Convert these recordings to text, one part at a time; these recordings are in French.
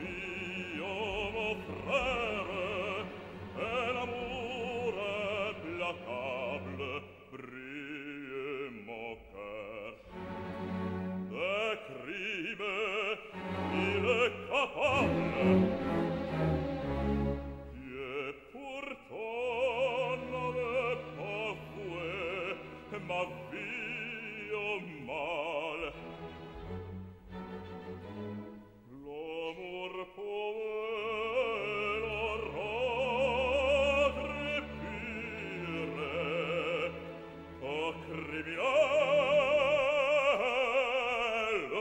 Dio, mon frère, et l'amour implacable brille mon cœur. De crime, il est capable, et pourtant n'avait pas voué ma vie au mal. L'amour pouvait la rendre pure, au criminel.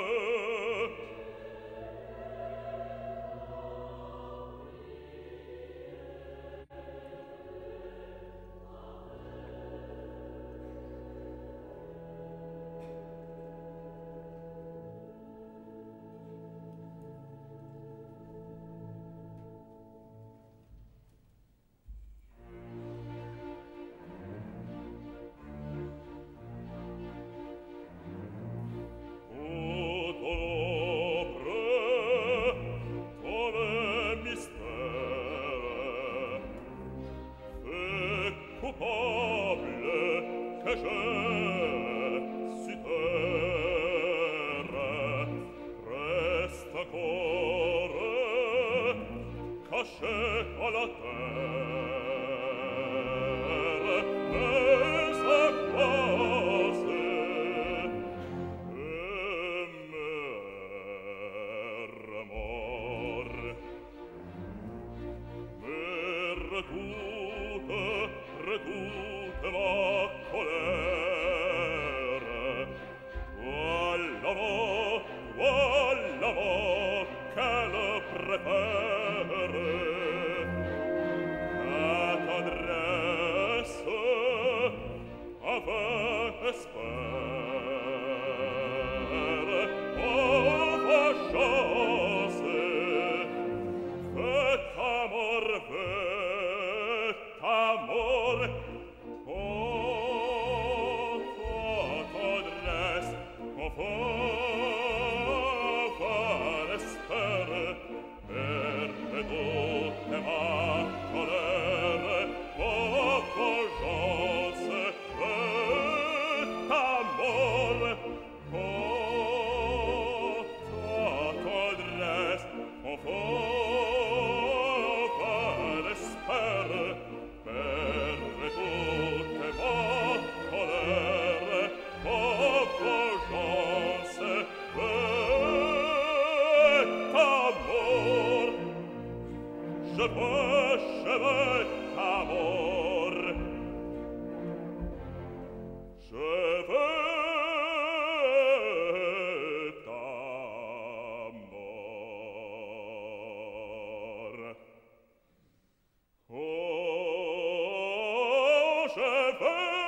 Coupable que je suis terre, reste encore caché à la terre, mais à place mère mort, redoute ma colère. Voilà mot qu'elle préfère. Cette adresse avec espère. Oh, ma chance, faites amor, amor, oh, t'adresse, mon faveur espère, redoute ma colère, oh, vengeance, amor, oh, t'adresse, mon faveur espère, redoute ma colère, oh, vengeance, amour, je veux amour, je veux amour. Oh, je veux